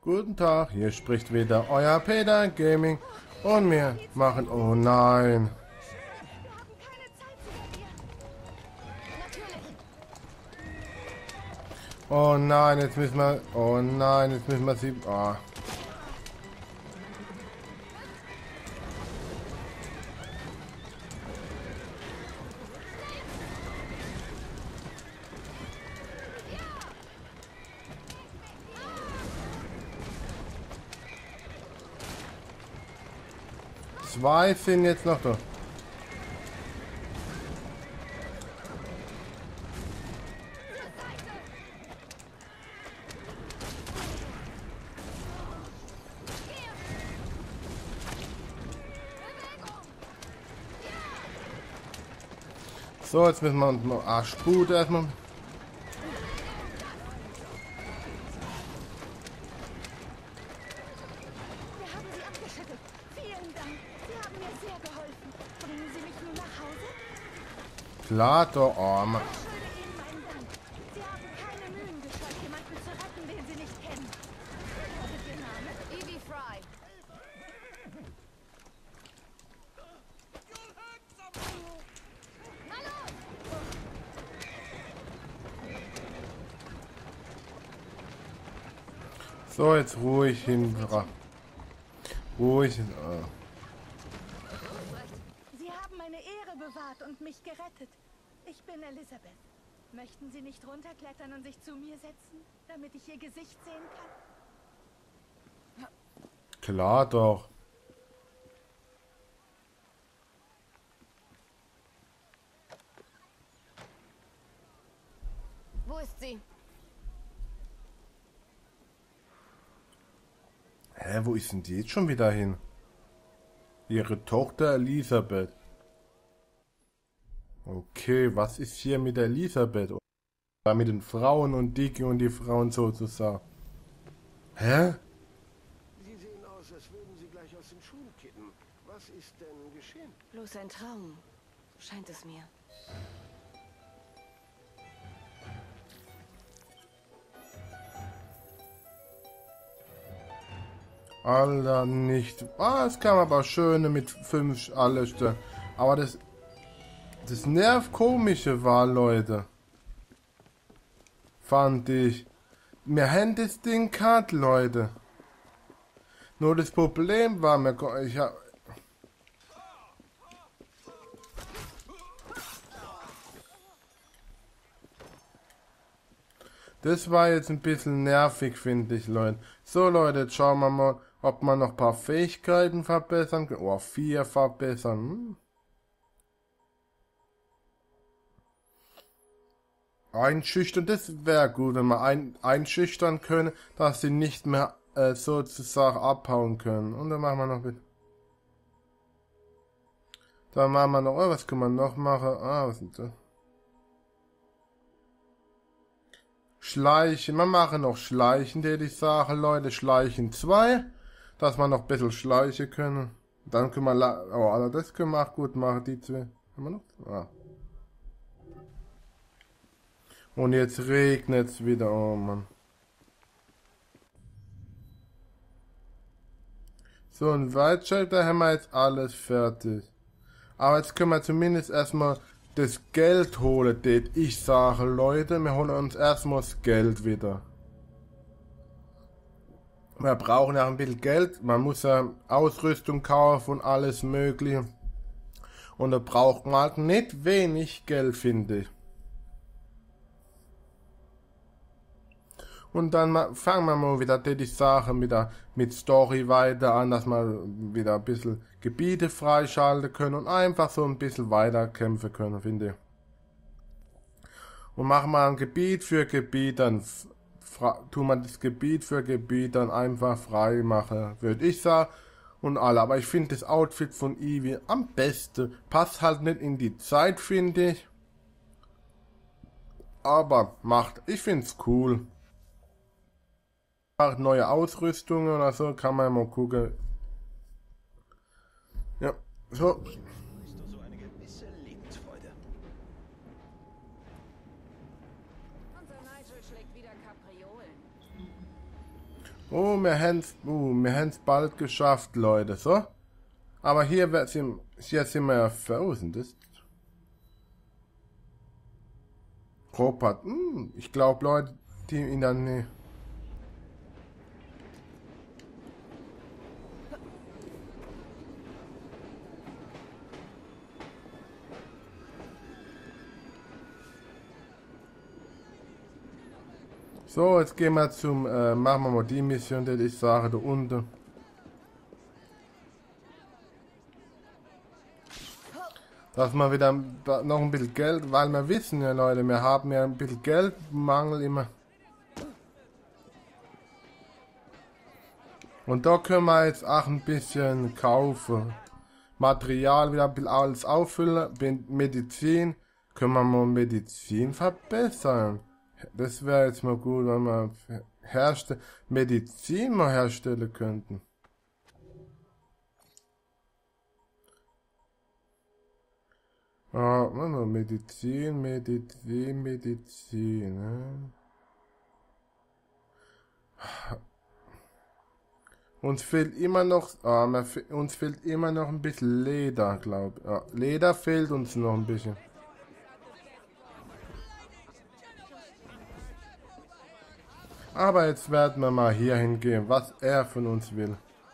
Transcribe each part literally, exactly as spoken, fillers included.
Guten Tag, hier spricht wieder euer Peter Gaming und wir machen... Oh nein. Oh nein, jetzt müssen wir... Oh nein, jetzt müssen wir sie... Oh. Zwei sind jetzt noch da. So, jetzt müssen wir uns noch Arschblut erstmal. Wir haben Sie abgeschüttelt. Vielen Dank. Sie haben mir sehr geholfen. Bringen Sie mich nun nach Hause? Klar doch. Oh, Mann. Ich schulde Ihnen meinen Dank. Sie haben keine Mühen gescheut, jemanden zu retten, den Sie nicht kennen. Was ist Ihr Name? Evie Fry. So, jetzt ruhig hin. Ruhig hin. Oh. Sie haben meine Ehre bewahrt und mich gerettet. Ich bin Elisabeth. Möchten Sie nicht runterklettern und sich zu mir setzen, damit ich Ihr Gesicht sehen kann? Klar doch. Wo ist sie? Hä, wo ist denn die jetzt schon wieder hin? Ihre Tochter Elisabeth. Okay, was ist hier mit Elisabeth? Oder mit den Frauen und Dicky und die Frauen sozusagen. Hä? Sie sehen aus, als würden Sie gleich aus den Schuhen kippen. Was ist denn geschehen? Bloß ein Traum, scheint es mir. Alter, nicht. Ah, es kam aber schöne mit fünf alles. Aber das. Das Nervkomische war, Leute. Fand ich. Wir haben das Ding gehabt, Leute. Nur das Problem war, mir, ich hab. Das war jetzt ein bisschen nervig, finde ich, Leute. So, Leute, jetzt schauen wir mal, ob man noch ein paar Fähigkeiten verbessern kann. Oh, vier verbessern. Hm. Einschüchtern, das wäre gut, wenn wir ein, einschüchtern können, dass sie nicht mehr äh, sozusagen abhauen können. Und dann machen wir noch bitte. Dann machen wir noch, oh, was können wir noch machen? Ah, was ist das? Schleichen, wir machen noch Schleichen, die ich sage, Leute, Schleichen zwei, dass wir noch ein bisschen schleichen können. Dann können wir, oh, also das können wir auch gut machen, die zwei. Haben wir noch? Ah. Und jetzt regnet es wieder, oh Mann. So, ein Weitschalter haben wir jetzt alles fertig. Aber jetzt können wir zumindest erstmal das Geld holen, das ich sage, Leute, wir holen uns erstmal das Geld wieder. Wir brauchen ja ein bisschen Geld, man muss ja Ausrüstung kaufen und alles mögliche. Und da braucht man halt nicht wenig Geld, finde ich. Und dann fangen wir mal wieder die Sache wieder mit Story weiter an, dass wir wieder ein bisschen Gebiete freischalten können und einfach so ein bisschen weiter kämpfen können, finde ich. Und machen wir ein Gebiet für Gebiet, dann tun wir das Gebiet für Gebiet dann einfach frei machen, würde ich sagen. Und alle, aber ich finde das Outfit von Evie am besten. Passt halt nicht in die Zeit, finde ich. Aber macht, ich finde es cool. Neue Ausrüstungen oder so, kann man mal gucken. Ja, so. Ist doch so eine gewisse Lebensfreude. Unser Nigel schlägt wieder Kapriolen. Oh, wir haben's, uh, wir haben's bald geschafft, Leute, so. Aber hier, wird sie, hier sind wir ja frozen, das. Robert, hm, ich glaube, Leute, die in der Nähe. So, jetzt gehen wir zum, äh, machen wir mal die Mission, die ich sage, da unten. Dass wir wieder noch ein bisschen Geld, weil wir wissen ja, Leute, wir haben ja ein bisschen Geldmangel immer. Und da können wir jetzt auch ein bisschen kaufen. Material wieder ein bisschen alles auffüllen. Medizin, können wir mal Medizin verbessern. Das wäre jetzt mal gut, wenn wir herstellen, Medizin mal herstellen könnten. Ah, Medizin, Medizin, Medizin. Ne? Uns fehlt immer noch, ah, uns fehlt immer noch ein bisschen Leder, glaube ich. Ah, Leder fehlt uns noch ein bisschen. Aber jetzt werden wir mal hier hingehen, was er von uns will.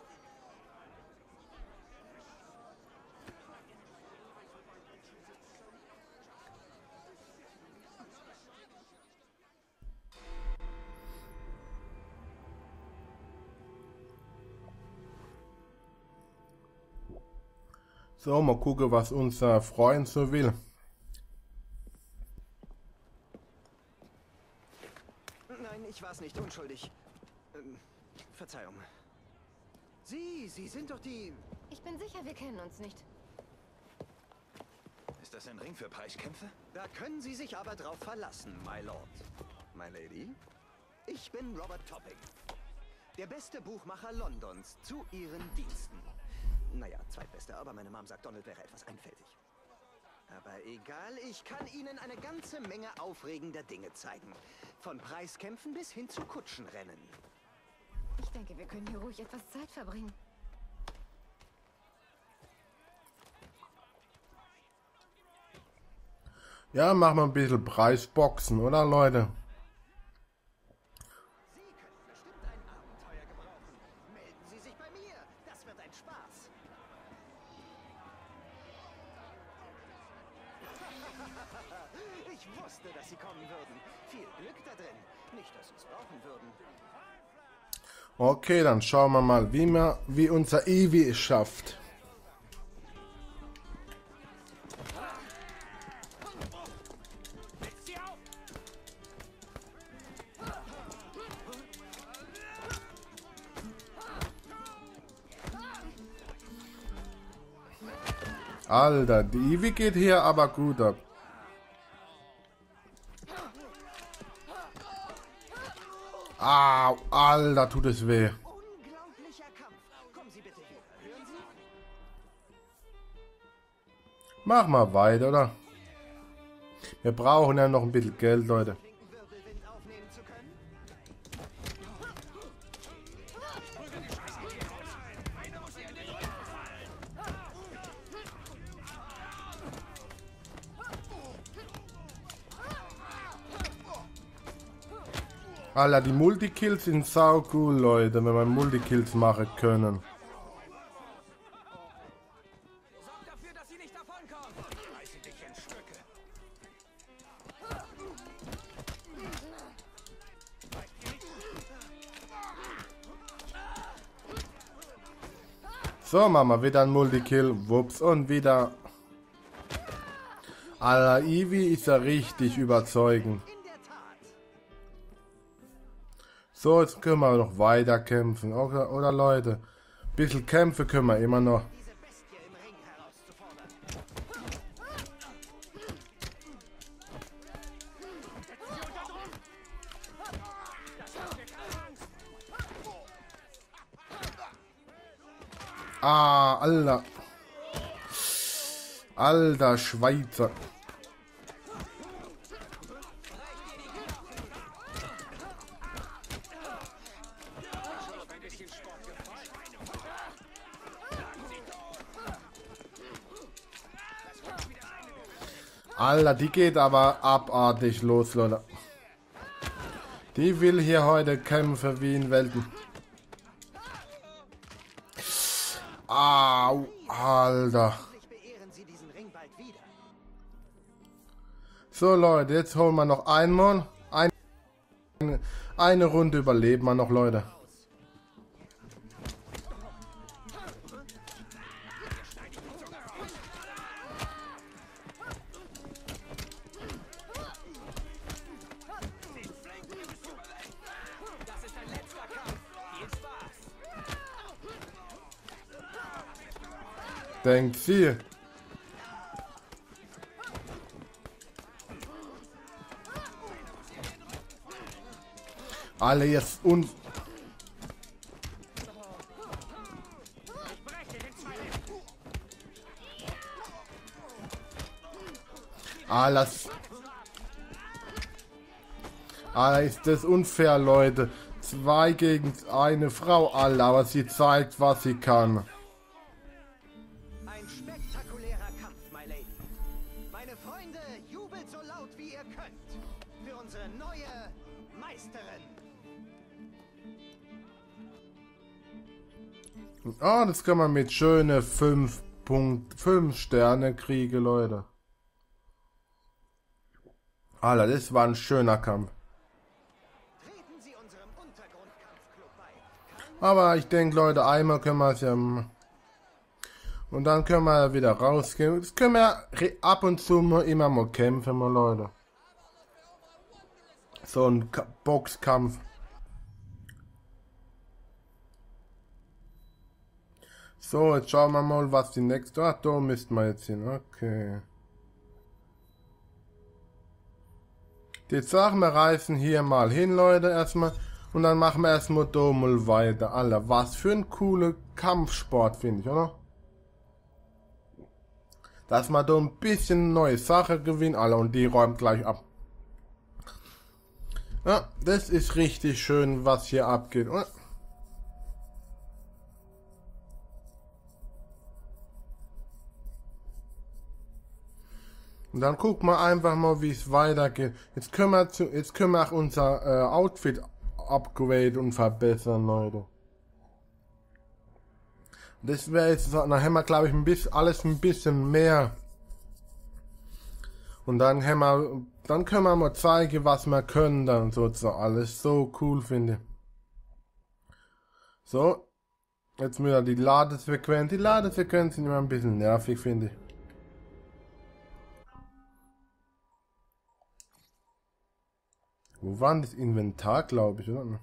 So, mal gucken, was unser Freund so will. Nein, ich war's nicht, unschuldig. Ähm, Verzeihung. Sie, Sie sind doch die... Ich bin sicher, wir kennen uns nicht. Ist das ein Ring für Preiskämpfe? Da können Sie sich aber drauf verlassen, my lord. My lady? Ich bin Robert Topping. Der beste Buchmacher Londons zu Ihren Diensten. Naja, zweitbester, aber meine Mom sagt, Donald wäre etwas einfältig. Aber egal, ich kann Ihnen eine ganze Menge aufregender Dinge zeigen. Von Preiskämpfen bis hin zu Kutschenrennen. Ich denke, wir können hier ruhig etwas Zeit verbringen. Ja, machen wir ein bisschen Preisboxen, oder Leute? Sie könnten bestimmt ein Abenteuer gebrauchen. Melden Sie sich bei mir. Das wird ein Spaß. Ich wusste, dass Sie kommen würden. Viel Glück da drin. Nicht, dass Sie es brauchen würden. Okay, dann schauen wir mal, wie, wir, wie unser Eevee es schafft. Alter, die Eevee geht hier aber gut ab. Ah, Alter, tut es weh. Unglaublicher Kampf. Kommen Sie bitte wieder. Hören Sie? Mach mal weiter, oder? Wir brauchen ja noch ein bisschen Geld, Leute. Wirbelwind aufnehmen zu können? Alter, die Multikills sind sau cool, Leute, wenn wir Multikills machen können. Sorg dafür, dass sie nicht davonkommen. Reiße dich in Stücke. So, machen wir wieder ein Multikill. Wups, und wieder. Alter, Eevee ist ja richtig überzeugend. So, jetzt können wir noch weiter kämpfen. Oder, oder Leute, ein bisschen Kämpfe können wir immer noch. Diese Bestie im Ring herauszufordern. Ah, Alter. Alter Schweizer. Alter, die geht aber abartig los, Leute. Die will hier heute kämpfen wie in Welten. Au, Alter. So, Leute, jetzt holen wir noch einmal. Ein, eine Runde überleben wir noch, Leute. Denkt sie. Alle jetzt un... Alles... Alter, ist das unfair, Leute. Zwei gegen eine Frau, Alter, aber sie zeigt, was sie kann. Ein spektakulärer Kampf, my lady. Meine Freunde, jubelt so laut wie ihr könnt. Für unsere neue Meisterin. Ah, das kann man mit schöne fünf Punkt fünf Sterne kriegen, Leute. Alter, das war ein schöner Kampf. Treten Sie unserem Untergrundkampfclub bei. Aber ich denke, Leute, einmal können wir es ja... Und dann können wir wieder rausgehen. Das können wir ab und zu mal immer mal kämpfen, mal, Leute. So ein Ka- Boxkampf. So, jetzt schauen wir mal, was die nächste... Ach, da müssten wir jetzt hin. Okay. Die Sachen, wir reisen hier mal hin, Leute, erstmal. Und dann machen wir erstmal da mal weiter. Alter, was für ein cooler Kampfsport, finde ich, oder? Dass man da ein bisschen neue Sache gewinnt, Alter, und die räumt gleich ab. Ja, das ist richtig schön, was hier abgeht, oder? Und dann gucken wir einfach mal, wie es weitergeht. Jetzt können wir, zu, jetzt können wir auch unser äh, Outfit upgrade und verbessern, Leute. Das wäre jetzt, dann haben wir, glaube ich, ein bisschen, alles ein bisschen mehr. Und dann haben wir, dann können wir mal zeigen, was wir können dann sozusagen. Alles so cool, finde ich. So. Jetzt wieder die Ladesequenz. Die Ladesequenz sind immer ein bisschen nervig, finde ich. Wo war denn das Inventar, glaube ich, oder?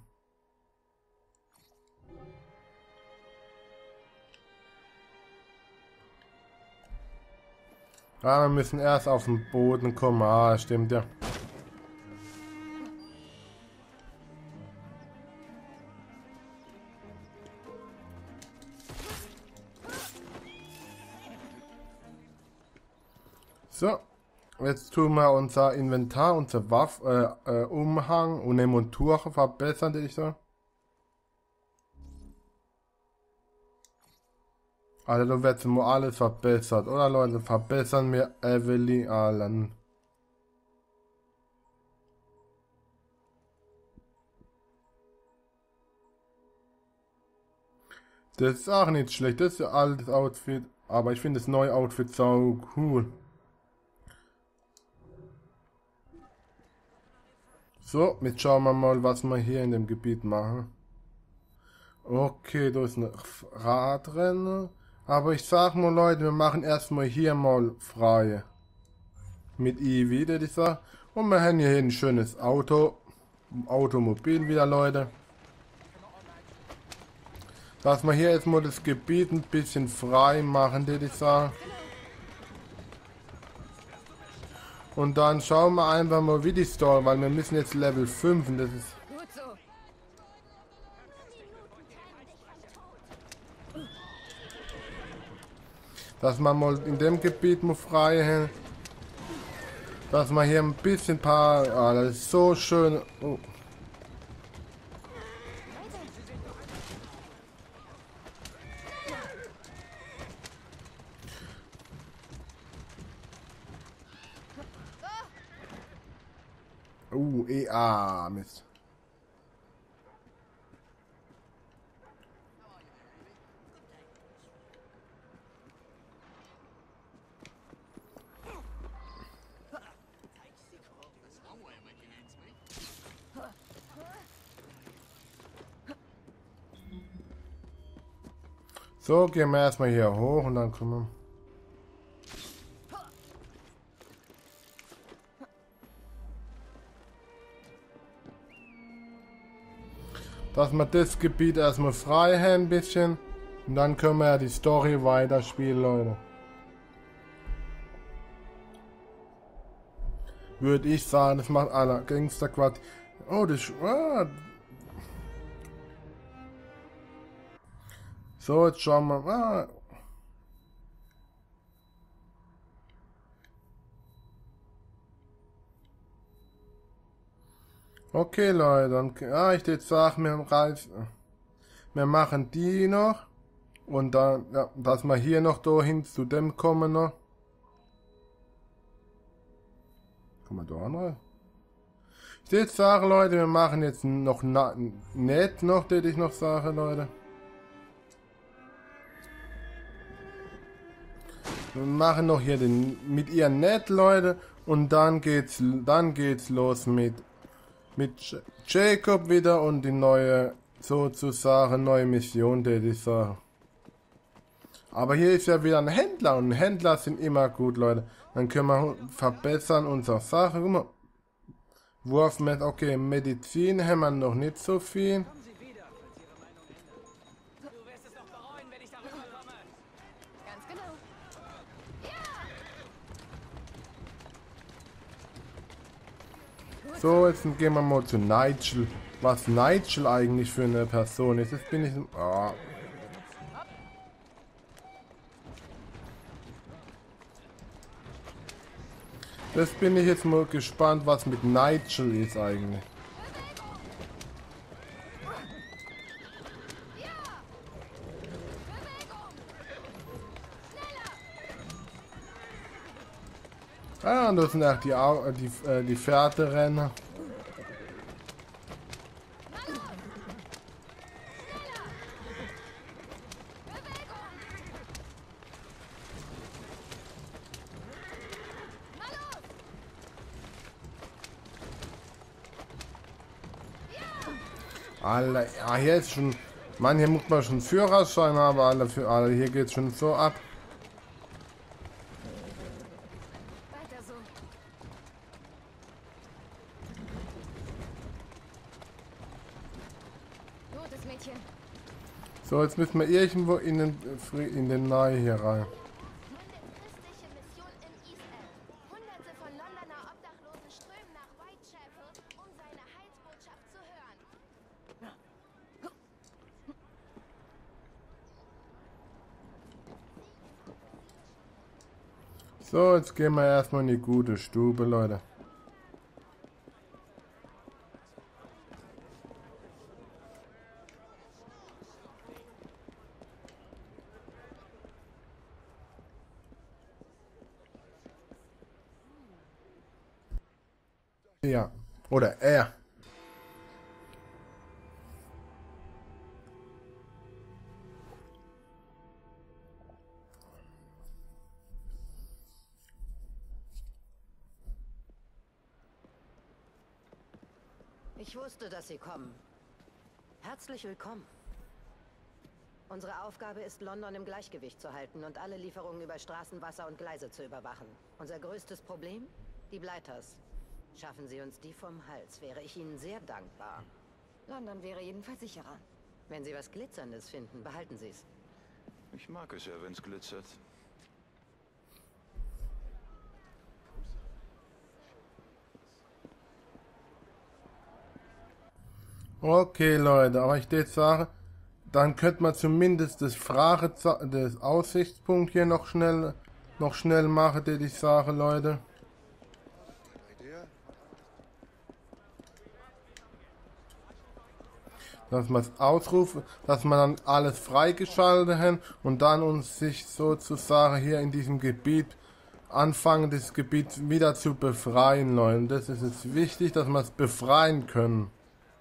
Ah, wir müssen erst auf den Boden kommen. Ah, stimmt ja. So. Jetzt tun wir unser Inventar, unser Waff, äh, äh, Umhang und eine Montur verbessern, würde ich sagen. Also da wird mal alles verbessert, oder Leute? Verbessern wir Evelyn Allen. Das ist auch nicht schlecht, das ist ein altes Outfit, aber ich finde das neue Outfit so cool. So, jetzt schauen wir mal, was wir hier in dem Gebiet machen. Okay, da ist ein Radrennen. Aber ich sag mal, Leute, wir machen erstmal hier mal frei. Mit I wieder, die Sache. Und wir haben hier ein schönes Auto. Automobil wieder, Leute. Dass wir hier jetzt mal das Gebiet ein bisschen frei machen, die Sache. Und dann schauen wir einfach mal, wie die Story, weil wir müssen jetzt Level fünf und das ist... Gut so. Dass man mal in dem Gebiet mal frei haben. Dass man hier ein bisschen paar... Ah, das ist so schön... Oh. Uh, E A, Mist. So, gehen wir erstmal hier hoch und dann kommen wir. Dass wir das Gebiet erstmal frei haben ein bisschen. Und dann können wir ja die Story weiterspielen, Leute. Würde ich sagen, das macht aller Gangsterquad. Oh, das. Ah. So, jetzt schauen wir mal. Okay, Leute, dann ja, ich jetzt sagen, wir reißen, wir machen die noch und dann, ja, dass wir hier noch dahin zu dem kommen noch. Kann man da rein? Ich jetzt sagen, Leute, wir machen jetzt noch na, nett noch, das ich noch sage, Leute. Wir machen noch hier den mit ihr nett, Leute, und dann geht's, dann geht's los mit mit Jacob wieder und die neue, sozusagen neue Mission, die ich sage. Aber hier ist ja wieder ein Händler und Händler sind immer gut, Leute. Dann können wir verbessern unsere Sache. Guck mal. Wurfmesser, okay, Medizin haben wir noch nicht so viel. Kommen Sie wieder, falls Ihre Meinung ändert. Du wirst es noch bereuen, wenn ich darüber komme. Ganz genau. So, jetzt gehen wir mal zu Nigel. Was Nigel eigentlich für eine Person ist, das bin ich... Oh. Das bin ich jetzt mal gespannt, was mit Nigel ist eigentlich. Ah, und das sind auch die, Au die, äh, die Pferderenner. Alter, ja, hier ist schon... Mann, hier muss man schon Führerschein haben, aber für alle hier geht's schon so ab. Weiter so. Gutes Mädchen. So, jetzt müssen wir irgendwo in den, in den Nahe hier rein. Christliche Mission im East End. Hunderte von Londoner Obdachlosen strömen nach Whitechapel, um seine Heilsbotschaft zu hören. So, jetzt gehen wir erstmal in die gute Stube, Leute. Ja, oder er. Ich wusste, dass Sie kommen. Herzlich willkommen. Unsere Aufgabe ist, London im Gleichgewicht zu halten und alle Lieferungen über Straßen, Wasser und Gleise zu überwachen. Unser größtes Problem? Die Blighters. Schaffen Sie uns die vom Hals, wäre ich Ihnen sehr dankbar. London wäre jedenfalls sicherer. Wenn Sie was Glitzerndes finden, behalten Sie es. Ich mag es ja, wenn's glitzert. Okay, Leute, aber ich würde sagen, dann könnte man zumindest das Frage, das Aussichtspunkt hier noch schnell, noch schnell machen, würde ich sagen, Leute. Dass man es ausrufen, dass man dann alles freigeschaltet hat und dann uns sich sozusagen hier in diesem Gebiet anfangen, das Gebiet wieder zu befreien, Leute. Das ist jetzt wichtig, dass wir es befreien können.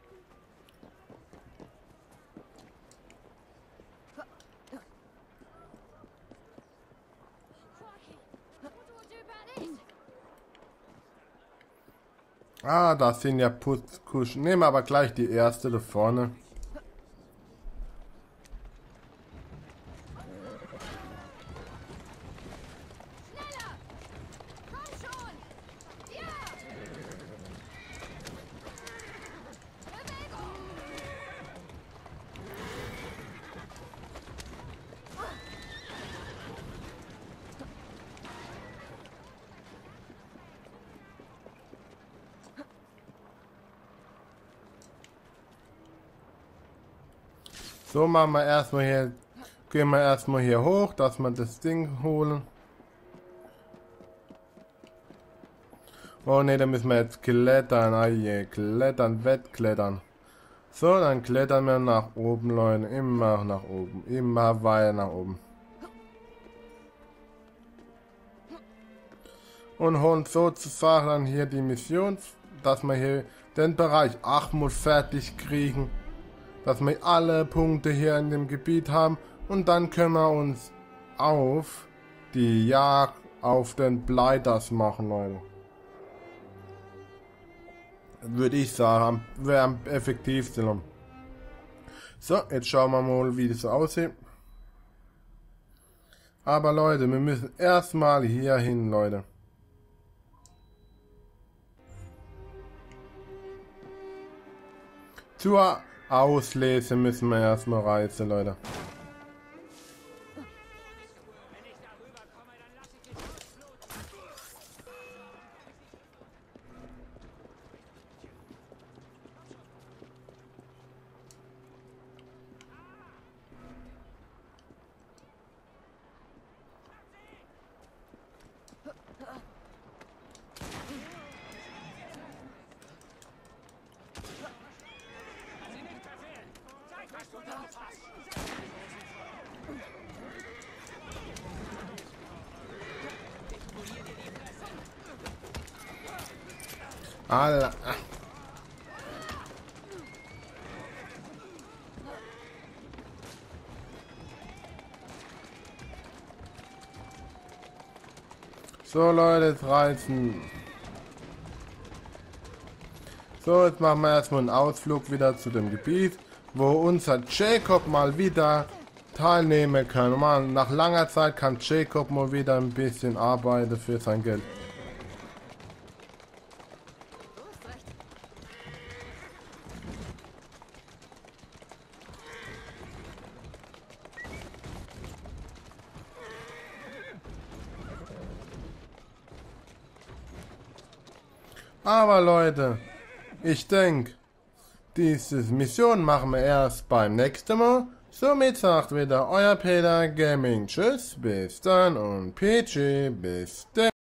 Ah, da sind ja Putzkuschen. Nehmen wir aber gleich die erste da vorne. So, machen wir erstmal hier, gehen wir erstmal hier hoch, dass wir das Ding holen. Oh ne, da müssen wir jetzt klettern, ah je, klettern, wettklettern. So, dann klettern wir nach oben, Leute, immer nach oben, immer weiter nach oben. Und holen sozusagen dann hier die Mission, dass wir hier den Bereich Achmut fertig kriegen. Dass wir alle Punkte hier in dem Gebiet haben und dann können wir uns auf die Jagd auf den Blighters machen, Leute. Würde ich sagen, wäre am effektivsten. So, jetzt schauen wir mal, wie das so aussieht. Aber Leute, wir müssen erstmal hier hin, Leute. Zur Auslese müssen wir erstmal reisen, Leute. Alter. So Leute, dreizehn. So, jetzt machen wir erstmal einen Ausflug wieder zu dem Gebiet, wo unser Jacob mal wieder teilnehmen kann. Man, nach langer Zeit kann Jacob mal wieder ein bisschen arbeiten für sein Geld. Aber Leute, ich denke, diese Mission machen wir erst beim nächsten Mal. Somit sagt wieder euer Peter Gaming. Tschüss, bis dann und P G, bis dann.